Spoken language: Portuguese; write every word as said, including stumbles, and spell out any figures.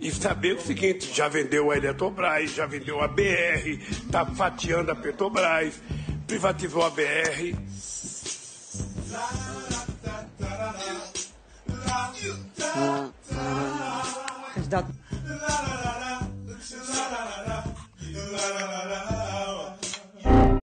e saber o seguinte, já vendeu a Eletrobras, já vendeu a B R, está fatiando a Petrobras, privatizou a B R. Candidato